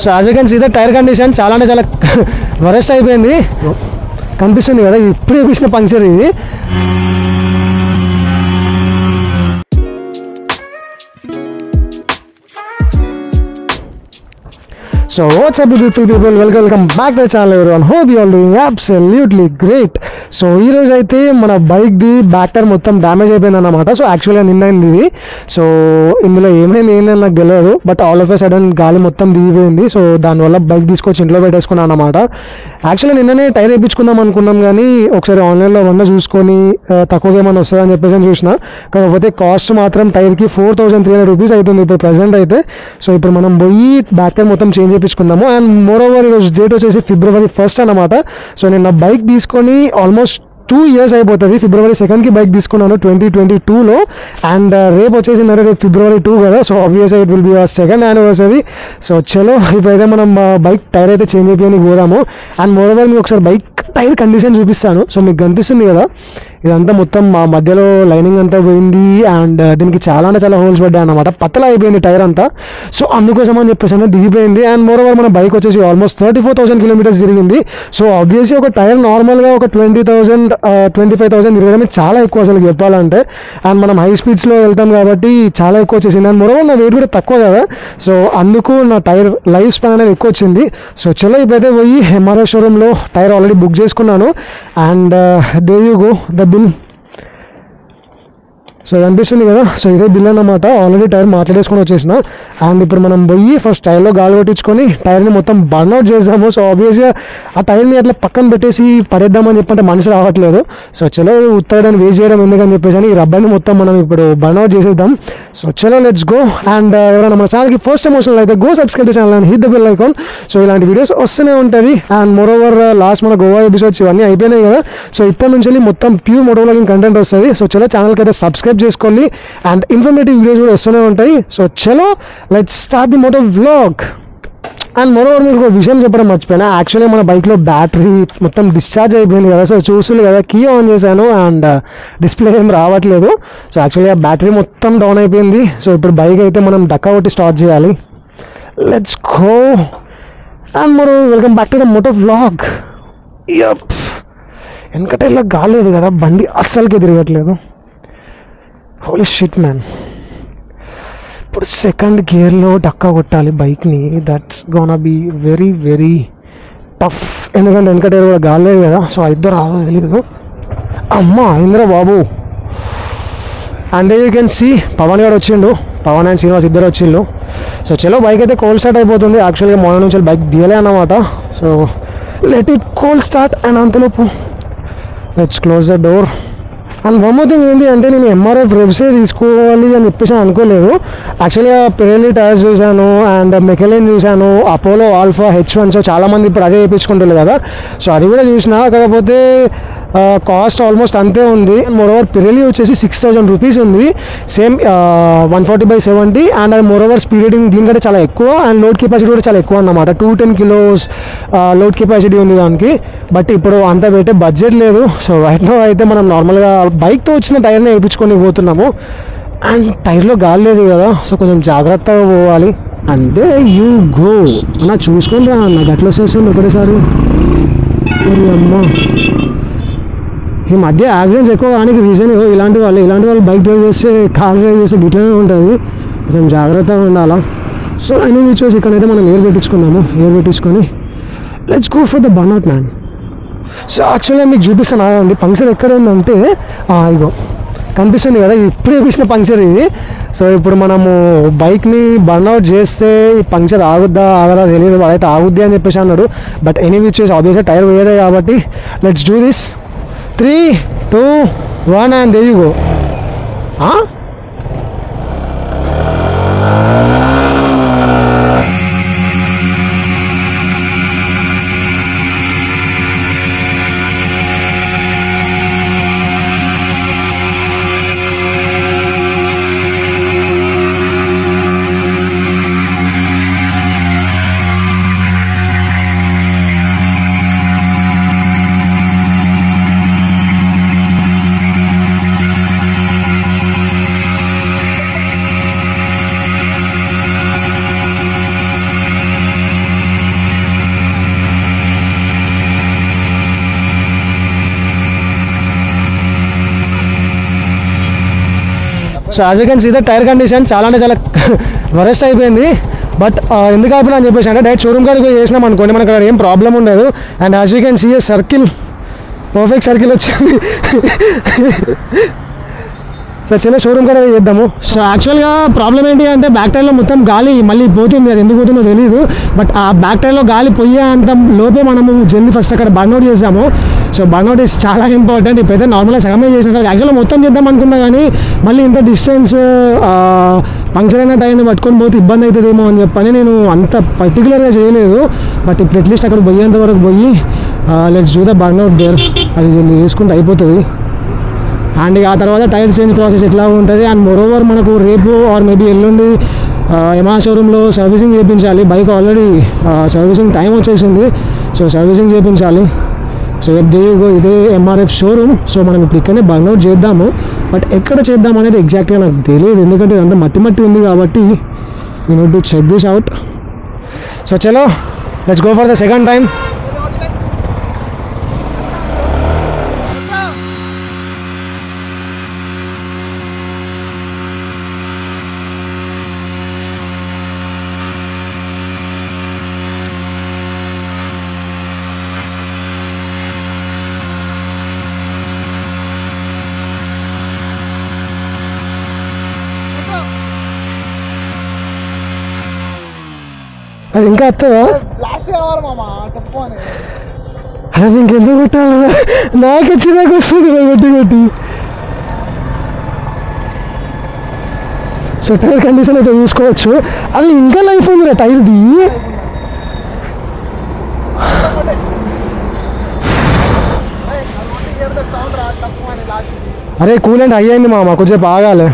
So as you can see the tyre condition చాలా అంటే చాలా వరెస్ట్ అయిపోయింది. కనిపిస్తుంది కదా, ఇప్పుడు వేసిన పంక్చర్ ఇది. So what's up beautiful people, welcome back to the channel everyone. Hope you all doing absolutely great. So ఈ రోజు అయితే మన బైక్ ది బ్యాక్ టైర్ మొత్తం డ్యామేజ్ అయిపోయింది అన్నమాట. సో యాక్చువల్గా నిన్నైంది ఇది. సో ఇందులో ఏమైంది ఏంటని నాకు తెలియదు, but all of a sudden గాలి మొత్తం దిగిపోయింది. సో దానివల్ల బైక్ తీసుకొచ్చి ఇంట్లో పెట్టేసుకున్నాను అన్నమాట. యాక్చువల్గా నిన్ననే టైర్ వేయించుకుందాం అనుకున్నాం, కానీ ఒకసారి ఆన్లైన్లో చూసుకొని తక్కువగా ఏమైనా వస్తుందని చెప్పేసి చూసిన. కాకపోతే కాస్ట్ మాత్రం టైర్కి 4,300 రూపీస్ అవుతుంది ఇప్పుడు ప్రజెంట్ అయితే. సో ఇప్పుడు మనం పోయి బ్యాక్ టైర్ మొత్తం చేంజ్ చేయించుకుందాము. అండ్ మోర్ ఓవర్ ఈరోజు డేట్ వచ్చేసి February 1st అనమాట. సో నేను నా బైక్ తీసుకొని ఆల్మోస్ట్ 2 years అయిపోతుంది. February 2nd బైక్ తీసుకున్నాను 2022లో. అండ్ రేపు వచ్చేసి రేపు February 2 కదా. సో ఆబ్వియస్గా it will be our second anniversary. So చలో ఇప్పుడైతే మనం బైక్ టైర్ అయితే చేంజ్ అయిపోయి పోదాము. అండ్ మోర్ ఓవర్ మీకు ఒకసారి బైక్ టైర్ కండిషన్ చూపిస్తాను. సో మీకు కనిపిస్తుంది కదా, ఇదంతా మొత్తం మా మధ్యలో లైనింగ్ అంతా పోయింది. అండ్ దీనికి చాలా అంటే చాలా హోల్స్ పడ్డాయి అన్నమాట. పత్తలా అయిపోయింది టైర్ అంతా. సో అందుకోసం అని చెప్పేసి దిగిపోయింది. అండ్ మోర్ ఓవర్ మన బైక్ వచ్చేసి ఆల్మోస్ట్ 34,000 కిలోమీటర్స్ తిరిగింది. సో ఆబ్వియస్లీ ఒక టైర్ నార్మల్గా ఒక 20,000 25,000 తిరగడమే చాలా ఎక్కువ అసలు చెప్పాలంటే. అండ్ మనం హై స్పీడ్స్లో వెళ్తాం కాబట్టి చాలా ఎక్కువ వచ్చేసింది. అండ్ మోర్ ఓవర్ నా వెయిట్ కూడా తక్కువ కదా, సో అందుకు నా టైర్ లైఫ్ స్పాన్ అనేది ఎక్కువ వచ్చింది. సో చలో ఇప్పుడైతే పోయి ఎంఆర్ఎఫ్ షోరూంలో టైర్ ఆల్రెడీ బుక్ చేసుకున్నాను. And there you go the bill. So కనిపిస్తుంది కదా, సో ఇదే బిల్ అన్నమాట. ఆల్రెడీ టైర్ మాట్లాడేసుకొని వచ్చేసిన. అండ్ ఇప్పుడు మనం పోయి ఫస్ట్ టైర్లో గాలి కొట్టించుకొని టైర్ని మొత్తం బర్న్అవుట్ చేద్దాము. సో ఆబ్వియస్గా ఆ టైర్ని అట్లా పక్కన పెట్టేసి పడేద్దామని చెప్పంటే మనసు రావట్లేదు. సో చలో ఉత్తరాన్ని వేస్ట్ చేయడం ఎందుకని చెప్పేసి ఈ రబ్బర్ని మొత్తం మనం ఇప్పుడు బర్న్అవుట్ చేసేద్దాం. సో చలో లెట్స్ గో. అండ్ ఎవరైనా మన ఛానల్కి ఫస్ట్ టైం వస్తున్నట్లయితే go subscribe channel and hit the bell icon. So ఇలాంటి వీడియోస్ వస్తూనే ఉంటుంది. అండ్ మోర్ ఓవర్ లాస్ట్ మన గోవా ఎపిసోడ్స్ ఇవన్నీ అయిపోయినాయి కదా. సో ఇప్పటి నుంచి మొత్తం ప్యూర్ మోటో వ్లాగింగ్ కంటెంట్ వస్తుంది. సో చలో ఛానల్కి అయితే సబ్స్క్రైబ్ చేసుకోండి. అండ్ ఇన్ఫర్మేటివ్ వీడియోస్ కూడా వస్తూనే ఉంటాయి. సో చలో let's start the moto vlog. And moreover మీకు ఒక విషయం చెప్పడం మర్చిపోయినా, యాక్చువల్లీ మన బైక్లో బ్యాటరీ మొత్తం డిశ్చార్జ్ అయిపోయింది కదా. సో చూస్తుంది కదా, కీ ఆన్ చేశాను అండ్ డిస్ప్లే ఏం రావట్లేదు. సో యాక్చువల్లీ ఆ బ్యాటరీ మొత్తం డౌన్ అయిపోయింది. సో ఇప్పుడు బైక్ అయితే మనం డక్కా కొట్టి స్టార్ట్ చేయాలి. Let's go. అండ్ మరో welcome back to the moto vlog. వెనకట ఇలా గాలేదు కదా, బండి అస్సలకి తిరగట్లేదు. Holy shit man. ఇప్పుడు సెకండ్ గేర్లో డక్కా కొట్టాలి బైక్ని. That's gonna be very very tough, ఎందుకంటే వెనక టైర్ కూడా గాలేదు కదా. సో ఇద్దరు రాదో తెలియదు. అమ్మ అయిందిరా బాబు. And you can see Pavan garu వచ్చిండు, పవన్ అండ్ శ్రీనివాస్ ఇద్దరు వచ్చిండు. సో చలో బైక్ అయితే కోల్డ్ స్టార్ట్ అయిపోతుంది. యాక్చువల్గా మార్నింగ్ నుంచి బైక్ దిగలే అన్నమాట. So let it cold start. And అంతలోపు let's close the door. And one more thing ఏంటి అంటే, నేను ఎంఆర్ఎఫ్ రివ్సే తీసుకోవాలి అని చెప్పేసి అనుకోలేదు. యాక్చువల్గా పిరెల్లి టైర్స్ చూశాను అండ్ మెకెలిన్ చూశాను, అపోలో ఆల్ఫా H1. సో చాలామంది ఇప్పుడు అదే వేయించుకుంటారు కదా. సో అది కూడా చూసిన, కాకపోతే కాస్ట్ ఆల్మోస్ట్ అంతే ఉంది. మోరోవర్ పిరెల్లి వచ్చేసి 6,000 రూపీస్ ఉంది. సేమ్ 140/70. అండ్ అది మోరోవర్ స్పీడ్ రేటింగ్ దీనికంటే చాలా ఎక్కువ. అండ్ లోడ్ కెపాసిటీ కూడా చాలా ఎక్కువ అన్నమాట. 210 kilos లోడ్ కెపాసిటీ ఉంది దానికి. బట్ ఇప్పుడు అంత పెట్టే బడ్జెట్ లేదు. సో రైట్ నో అయితే మనం నార్మల్గా బైక్తో వచ్చిన టైర్ని వేయించుకొని పోతున్నాము. అండ్ టైర్లో గాలి లేదు కదా, సో కొంచెం జాగ్రత్తగా పోవాలి. అంటే యూ గో అన్న చూసుకొని రా. నాకు అట్లా వస్తుంది ఒకటేసారి. అమ్మ ఈ మధ్య యాక్సిడెంట్స్ ఎక్కువ కానీ రీజన్ ఇలాంటి వాళ్ళు బైక్ డ్రైవ్ చేస్తే, కార్ డ్రైవ్ చేస్తే గిట్లనే ఉంటుంది. కొంచెం జాగ్రత్తగా ఉండాలా. సో అన్ని విచ్ ఇక్కడైతే మనం ఎయిర్ పెట్టించుకొని let's go for the burnout man. So యాక్చువల్గా మీకు చూపిస్తాను ఆగండి. పంక్చర్ ఎక్కడ ఉందంటే ఇగో కనిపిస్తుంది కదా, ఇప్పుడు వేసిన పంక్చర్ ఇది. సో ఇప్పుడు మనము బైక్ని బర్న్అవుట్ చేస్తే ఈ పంక్చర్ ఆగదా తెలియదు. వాడైతే ఆగుద్ది అని చెప్పేసి అన్నాడు. బట్ ఎనీ విచ్ ఆబ్వియస్గా టైర్ పోయేదే కాబట్టి let's do this. 3, 2, 1 and there you go. So as you can see the tyre condition చాలా అంటే చాలా వరెస్ట్ అయిపోయింది. బట్ ఎందుకు అయిపోయినా అని చెప్పేసి అంటే డైరెక్ట్ షోరూమ్ కాడికి చేసినాం అనుకోండి మనకు అక్కడ ఏం ప్రాబ్లం ఉండదు. And as you can see a circle, perfect circle వచ్చింది. సో చిన్న షోరూమ్ కూడా చేద్దాము. సో యాక్చువల్గా ప్రాబ్లం ఏంటి అంటే బ్యాక్ టైర్లో మొత్తం గాలి మళ్ళీ పోతుంది, అది ఎందుకు పోతుందో తెలియదు. బట్ ఆ బ్యాక్ టైర్లో గాలి పోయే అంత లోపే మనము జల్దీ ఫస్ట్ అక్కడ బర్న్అవుట్ చేసాము. సో బర్న్అవుట్ ఇస్ చాలా ఇంపార్టెంట్. ఇప్పుడైతే నార్మల్గా సగమే చేసిన యాక్చువల్గా మొత్తం చేద్దాం అనుకున్నా కానీ మళ్ళీ ఇంత డిస్టెన్స్ పంక్చర్ అయిన టైర్ని పట్టుకొని పోతే ఇబ్బంది అవుతుందేమో అని చెప్పని నేను అంత పర్టికులర్గా చేయలేదు. బట్ ఇప్పుడు అట్లీస్ట్ అక్కడ పోయేంత వరకు పోయి let's do the burnout there, అది వేసుకుంటే అయిపోతుంది. అండ్ ఆ తర్వాత టైర్ చేంజ్ ప్రాసెస్ ఎట్లా ఉంటుంది. అండ్ మోరోవర్ మనకు రేపు ఆర్ మేబీ ఎల్లుండి యమహా షోరూంలో సర్వీసింగ్ చేయించాలి. బైక్ ఆల్రెడీ సర్వీసింగ్ టైం వచ్చేసింది. సో సర్వీసింగ్ చేయించాలి. సో ఇదే ఎంఆర్ఎఫ్ షోరూమ్. సో మనం ఇప్పుడు ఇక్కడనే బర్న్అవుట్ చేద్దాము. బట్ ఎక్కడ చేద్దాం అనేది ఎగ్జాక్ట్గా నాకు తెలియదు, ఎందుకంటే ఇదంతా మట్టి ఉంది కాబట్టి you need to check this out. So చలో let's go for the second time. అది ఇంకా వస్తుందా? అది ఇంకెందుకు కొట్టాలి, నాకు చిరాకు వస్తుంది కొట్టి కొట్టి. సో టైర్ కండిషన్ అయితే చూసుకోవచ్చు. అది ఇంకా లైఫ్ ఉంది టైర్ది. అరే కూలెంట్ అయ్యింది మామ, కొంచెం ఆగాలి.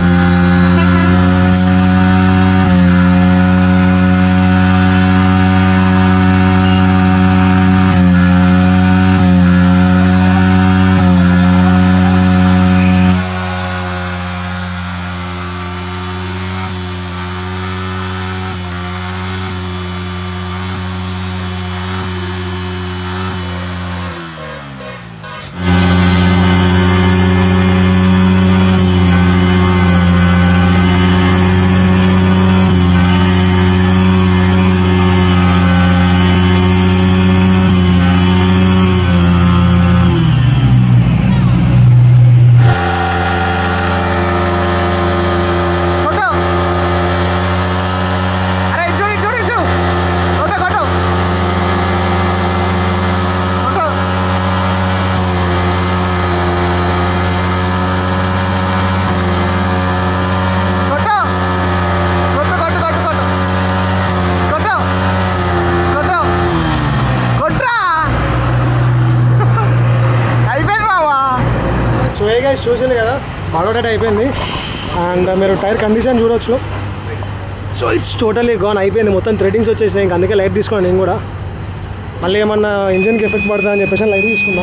చూసింది కదా బర్న్అవుట్ అయిపోయింది. అండ్ మీరు టైర్ కండిషన్ చూడవచ్చు. సో ఇట్స్ టోటలీ గాన్ అయిపోయింది, మొత్తం థ్రెడ్డింగ్స్ వచ్చేసినాయి. ఇంకా అందుకే లైట్ తీసుకున్నాను నేను కూడా. మళ్ళీ ఏమన్నా ఇంజిన్కి ఎఫెక్ట్ పడుతుంది అని చెప్పేసి లైట్ తీసుకున్నాం.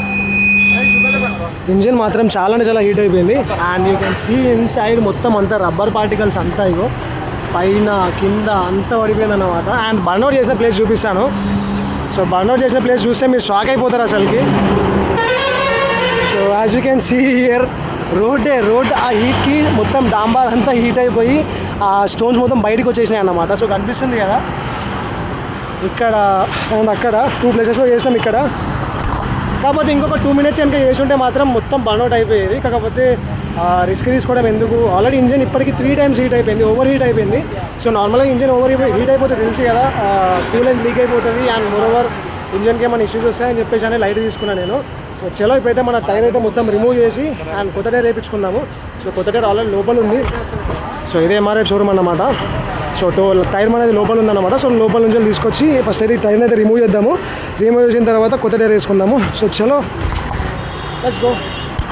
ఇంజిన్ మాత్రం చాలా అంటే చాలా హీట్ అయిపోయింది. And you can see inside మొత్తం అంతా రబ్బర్ పార్టికల్స్ అంతా ఇగో పైన కింద అంతా పడిపోయింది అన్నమాట. అండ్ బర్న్అవుట్ చేసిన ప్లేస్ చూపిస్తాను. సో బర్న్అవుట్ చేసిన ప్లేస్ చూస్తే మీరు షాక్ అయిపోతారు అసలుకి. So as you can see here road ఆ హీట్కి మొత్తం డాంబార్ అంతా హీట్ అయిపోయి ఆ స్టోన్స్ మొత్తం బయటకు వచ్చేసినాయి అన్నమాట. సో కనిపిస్తుంది కదా ఇక్కడ అండ్ అక్కడ 2 ప్లేసెస్లో చేసినాం ఇక్కడ. కాకపోతే ఇంకొక 2 minutes కనుక చేసి ఉంటే మాత్రం మొత్తం బర్న్అవుట్ అయిపోయేది. కాకపోతే రిస్క్ తీసుకోవడం ఎందుకు, ఆల్రెడీ ఇంజిన్ ఇప్పటికి 3 times హీట్ అయిపోయింది, ఓవర్ హీట్ అయిపోయింది. సో నార్మల్గా ఇంజిన్ ఓవర్ హీట్ అయిపోతే తెలుసు కదా, ఫ్యూల్ అండ్ లీక్ అయిపోతుంది. అండ్ మోరోవర్ ఇంజిన్కి ఏమైనా ఇష్యూస్ వస్తాయని చెప్పేసి అని లైట్ తీసుకున్నాను నేను. సో చలో ఇప్పుడైతే మన టైర్ అయితే మొత్తం రిమూవ్ చేసి అండ్ కొత్త టైర్ వేయించుకున్నాము. సో కొత్త టైర్ ఆల్రెడీ లోపల ఉంది. సో ఇదే ఎంఆర్ఎఫ్ షోరూమ్ అన్నమాట. సో టైర్ అనేది లోపల ఉందన్నమాట. సో లోపల నుంచి తీసుకొచ్చి ఫస్ట్ అయితే ఈ టైర్ని అయితే రిమూవ్ చేద్దాము. రిమూవ్ చేసిన తర్వాత కొత్త టైర్ వేసుకుందాము. సో చలో లెట్స్ గో.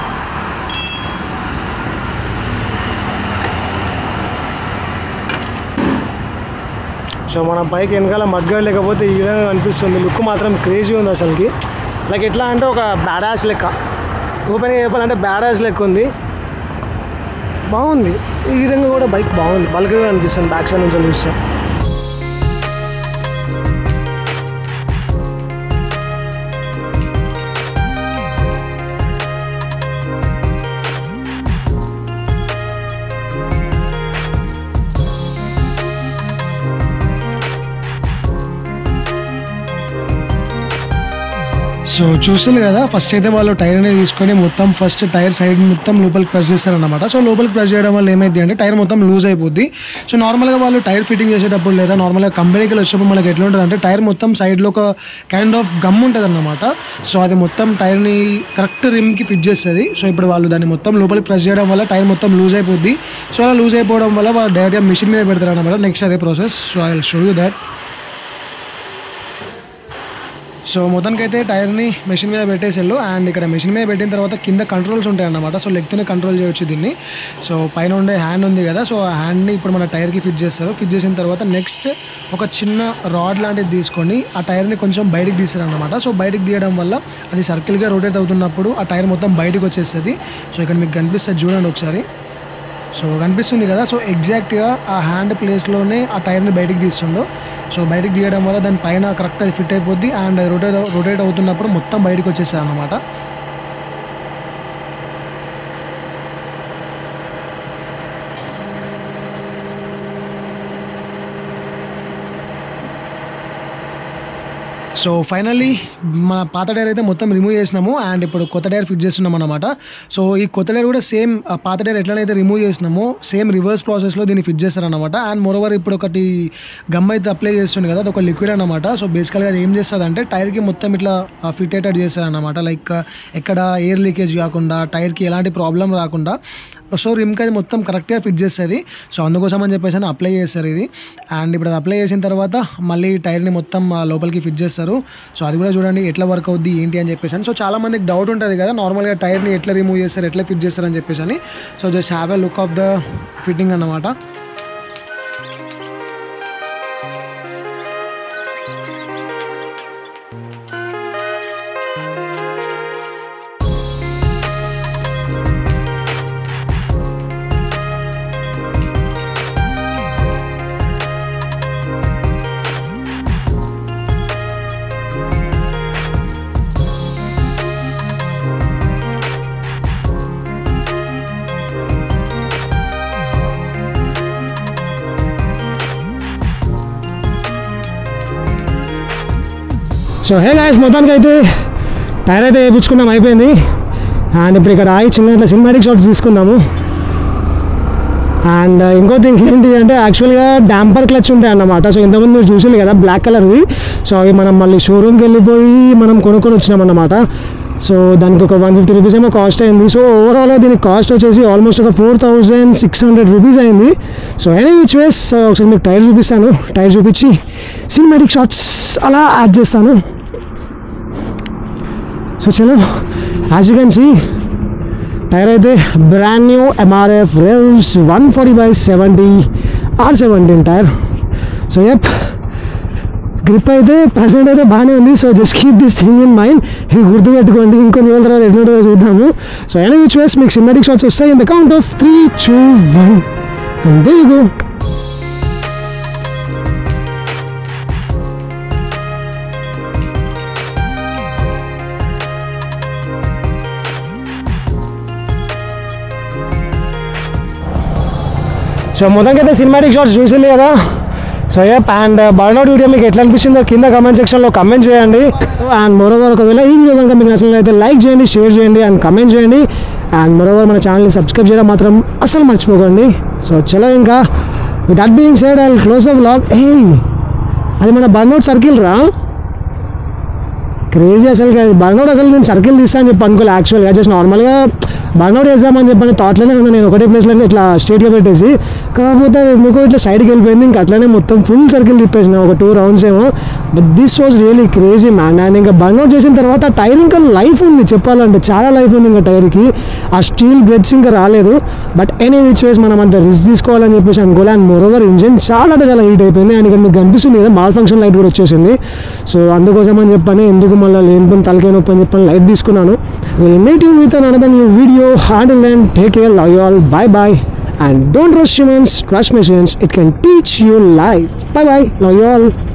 సో మన బైక్ వెనకాల మగ్గాడు లేకపోతే ఈ విధంగా అనిపిస్తుంది. లుక్ మాత్రం క్రేజీ ఉంది అసలుకి. లైక్ ఎట్లా అంటే ఒక బ్యాడాస్ లెక్క, ఓపెన్గా చెప్పాలంటే బ్యాడాస్ లెక్క ఉంది. బాగుంది ఈ విధంగా కూడా బైక్ బాగుంది, బల్క్గా అనిపిస్తుంది బ్యాక్ సైడ్ నుంచి చూస్తే. సో చూస్తుంది కదా, ఫస్ట్ అయితే వాళ్ళు టైర్ అనేది తీసుకొని మొత్తం ఫస్ట్ టైర్ సైడ్ మొత్తం లోపలికి ప్రెస్ చేస్తారన్నమాట. సో లోపలికి ప్రెస్ చేయడం వల్ల ఏమైంది అంటే టైర్ మొత్తం లూజ్ అయిపోద్ది. సో నార్మల్గా వాళ్ళు టైర్ ఫిట్టింగ్ చేసేటప్పుడు లేదా నార్మల్గా కంపెనీకి వచ్చినప్పుడు మనకి ఎట్లా ఉంటుంది అంటే టైర్ మొత్తం సైడ్లో ఒక కైండ్ ఆఫ్ గమ్ ఉంటుంది అన్నమాట. సో అది మొత్తం టైర్ని కరెక్ట్ రిమ్కి ఫిట్ చేస్తుంది. సో ఇప్పుడు వాళ్ళు దాన్ని మొత్తం లోపలికి ప్రెస్ చేయడం వల్ల టైర్ మొత్తం లూజ్ అయిపోద్ది. సో అలా లూజ్ అయిపోవడం వల్ల వాళ్ళు డైరెక్ట్గా మిషన్ మీద పెడతారు అన్నమాట. నెక్స్ట్ అదే process. So I will show you that. So మొత్తానికి అయితే టైర్ని మెషిన్ మీద పెట్టేసారు. అండ్ ఇక్కడ మెషిన్ మీద పెట్టిన తర్వాత కింద కంట్రోల్స్ ఉంటాయి అన్నమాట. సో లెగ్తోనే కంట్రోల్ చేయొచ్చు దీన్ని. సో పైన ఉండే హ్యాండ్ ఉంది కదా, సో ఆ హ్యాండ్ని ఇప్పుడు మన టైర్కి ఫిట్ చేస్తారు. ఫిట్ చేసిన తర్వాత నెక్స్ట్ ఒక చిన్న రాడ్ లాంటిది తీసుకొని ఆ టైర్ని కొంచెం బయటికి తీస్తారు అన్నమాట. సో బయటికి తీయడం వల్ల అది సర్కిల్గా రొటేట్ అవుతున్నప్పుడు ఆ టైర్ మొత్తం బయటకు వచ్చేస్తుంది. సో ఇక్కడ మీకు కనిపిస్తుంది చూడండి ఒకసారి. సో కనిపిస్తుంది కదా, సో ఎగ్జాక్ట్గా ఆ హ్యాండ్ ప్లేస్లోనే ఆ టైర్ని బయటికి తీస్తుండో. సో బయటికి తీయడం వల్ల దాని పైన కరెక్ట్ అది ఫిట్ అయిపోద్ది. అండ్ అది రొటేట్ అవుతున్నప్పుడు మొత్తం బయటకు వచ్చేస్తుంది అన్నమాట. సో ఫైనల్లీ మన పాత టైర్ అయితే మొత్తం రిమూవ్ చేసినాము. అండ్ ఇప్పుడు కొత్త టైర్ ఫిట్ చేస్తున్నాం అనమాట. సో ఈ కొత్త టైర్ కూడా సేమ్ పాత టైర్ ఎట్లనైతే రిమూవ్ చేసినామో సేమ్ రివర్స్ ప్రాసెస్లో దీన్ని ఫిట్ చేస్తారనమాట. అండ్ మోరోవర్ ఇప్పుడు ఒకటి గమ్ అయితే అప్లై చేస్తుంది కదా, అది ఒక లిక్విడ్ అనమాట. సో బేసికల్గా అది ఏం చేస్తుంది అంటే టైర్కి మొత్తం ఇట్లా ఫిట్ అయ్యేటట్టు చేస్తుంది అనమాట. లైక్ ఎక్కడ ఎయిర్ లీకేజ్ కాకుండా టైర్కి ఎలాంటి ప్రాబ్లం రాకుండా సో రిమ్కి అది మొత్తం కరెక్ట్గా ఫిట్ చేస్తుంది. సో అందుకోసం అని చెప్పేసి అప్లై చేస్తారు ఇది. అండ్ ఇప్పుడు అది అప్లై చేసిన తర్వాత మళ్ళీ టైర్ని మొత్తం లోపలికి ఫిట్ చేస్తారు. సో అది కూడా చూడండి ఎట్లా వర్క్ అవుద్ది ఏంటి అని చెప్పేసి. సో చాలా మందికి డౌట్ ఉంటుంది కదా నార్మల్గా టైర్ని ఎట్లా రిమూవ్ చేస్తారు, ఎట్లా ఫిట్ చేస్తారు అని చెప్పేసి. So just have a look of the fitting అన్నమాట. సో హే గైస్, మొత్తానికి అయితే టైర్ అయితే వేయించుకున్నాం, అయిపోయింది. అండ్ ఇప్పుడు ఇక్కడ ఆగి చిన్న ఇట్లా సినిమాటిక్ షాట్స్ తీసుకుందాము. అండ్ ఇంకో థింగ్ ఏంటి అంటే యాక్చువల్గా డాంపర్ క్లచ్ ఉంటాయి అన్నమాట. సో ఇంతకుముందు మీరు చూసింది కదా బ్లాక్ కలర్వి. సో అవి మనం మళ్ళీ షోరూమ్కి వెళ్ళిపోయి మనం కొనుక్కొని వచ్చినాం అన్నమాట. సో దానికి ఒక 150 రూపీస్ ఏమో కాస్ట్ అయింది. సో ఓవరాల్గా దీనికి కాస్ట్ వచ్చేసి ఆల్మోస్ట్ ఒక 4600 రూపీస్ అయింది. సో ఎనీ విచ్ వేస్ ఒకసారి మీకు టైర్ చూపిస్తాను. టైర్ చూపించి సినిమాటిక్ షాట్స్ అలా యాడ్ చేస్తాను. సో చలో, as you can see tyre అయితే brand new MRF Revs 140/70 R17 tyre. So yup, grip అయితే ప్రజెంట్ అయితే బాగానే ఉంది. So just keep this thing in mind. ఇది గుర్తుపెట్టుకోండి, ఇంకొన్ని రోజుల తర్వాత ఎట్లుంటుందో చూద్దాము. సో ఎనీ విచ్ వేస్ మీకు సినిమాటిక్ షాట్స్ వస్తాయి in the count of 3, 2, 1 and there you go. So మొత్తంకైతే సినిమాటిక్ షాట్స్ చూసింది కదా. So yup, and burnout video మీకు ఎట్లా అనిపించిందో కింద కమెంట్ సెక్షన్లో కమెంట్ చేయండి. అండ్ మరోవర్ ఒకవేళ ఈ వీడియో కనుక మీకు నచ్చినట్లయితే లైక్ చేయండి, షేర్ చేయండి అండ్ కమెంట్ చేయండి. అండ్ మరోవర్ మన ఛానల్ని సబ్స్క్రైబ్ చేయడం మాత్రం అసలు మర్చిపోకండి. సో చలో, ఇంకా with that being said I will close the vlog. అది మన బర్న్అవుట్ సర్కిల్ రా, క్రేజీ అసలు. బర్న్అవుట్ అసలు నేను సర్కిల్ తీస్తా అని చెప్పి అనుకోలే యాక్చువల్గా. జస్ట్ నార్మల్గా బర్న్అవుట్ చేద్దామని చెప్పని థాట్లోనే ఉన్నా నేను ఒకటే ప్లేస్లో ఇట్లా స్ట్రేట్గా పెట్టేసి. కాకపోతే ఎందుకో ఇట్లా సైడ్కి వెళ్ళిపోయింది. ఇంకా అట్లనే మొత్తం ఫుల్ సర్కిల్ తిప్పేసిన ఒక 2 రౌండ్స్ ఏమో. But this was really crazy man. And ఇంకా బర్న్అవుట్ చేసిన తర్వాత ఆ టైర్ ఇంకా లైఫ్ ఉంది చెప్పాలంటే, చాలా లైఫ్ ఉంది ఇంకా టైర్కి. ఆ స్టీల్ బ్రెడ్స్ ఇంకా రాలేదు. బట్ ఎనీ విచ్ వేస్ మనం అంత రిస్క్ తీసుకోవాలని చెప్పేసి అనుకోలే. అండ్ మోరోవర్ ఇంజిన్ చాలా అంటే చాలా హీట్ అయిపోయింది. అండ్ ఇక్కడ మీకు కనిపిస్తుంది కదా మాల్ ఫంక్షన్ లైట్ కూడా వచ్చేసింది. సో అందుకోసం అని చెప్పని ఎందుకు మళ్ళీ లేనిపోయిన తలకాయ నొప్పి అని చెప్పని లైట్ తీసుకున్నాను. Will meet you with another new video. Until then, take care, love you all, bye bye, and don't rush humans, trust machines, it can teach you life. Bye bye, love you all.